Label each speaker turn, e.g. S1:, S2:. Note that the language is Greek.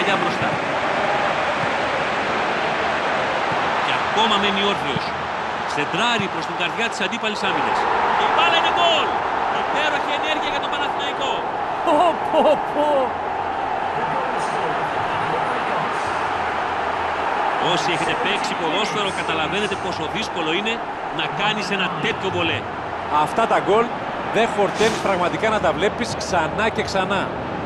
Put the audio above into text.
S1: παλιά μπροστά. Και ακόμα μένει όρθιος. Σεντράρει προς την καρδιά της αντίπαλης άμυνας. Και η μπάλα είναι γκολ! Υπέροχη ενέργεια για τον Παναθηναϊκό. Όσοι έχετε παίξει ποδόσφαιρο καταλαβαίνετε πόσο δύσκολο είναι να κάνεις ένα τέτοιο βολέ.
S2: Αυτά τα γκολ δεν χορταίνεις πραγματικά να τα βλέπεις ξανά και ξανά.